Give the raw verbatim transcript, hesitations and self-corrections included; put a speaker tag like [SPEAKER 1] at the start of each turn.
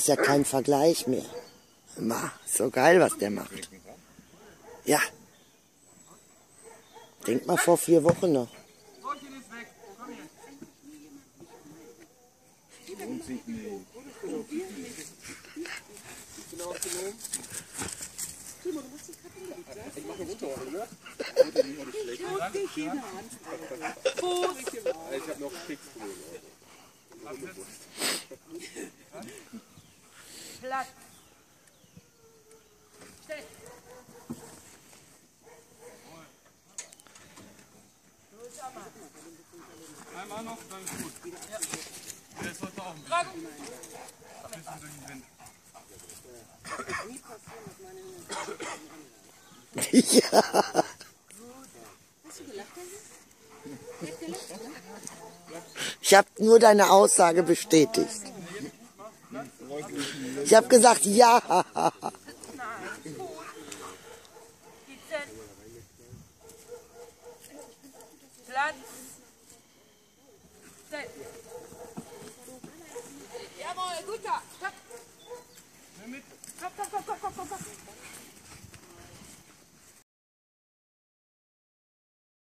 [SPEAKER 1] ist ja kein Vergleich mehr. Ma, so geil, was der macht. Ja. Denk mal vor vier Wochen noch.
[SPEAKER 2] Ich mache runter, oder? Ich habe noch Kriegsprobleme.
[SPEAKER 3] Platz. Stell.
[SPEAKER 2] Einmal noch, dann ist gut. Ja. Der ist heute auch ein
[SPEAKER 3] Drago.
[SPEAKER 2] bisschen durch den Wind.
[SPEAKER 1] Ja.
[SPEAKER 4] Hast du gelacht? Wer hat gelacht?
[SPEAKER 1] Ich habe nur deine Aussage bestätigt. Ich habe gesagt, ja.
[SPEAKER 3] Nein. Gut. Sitzen. Platz. Stell. Jawohl, guter. Stopp. Stopp, stopp, stopp, stopp, stopp, stopp.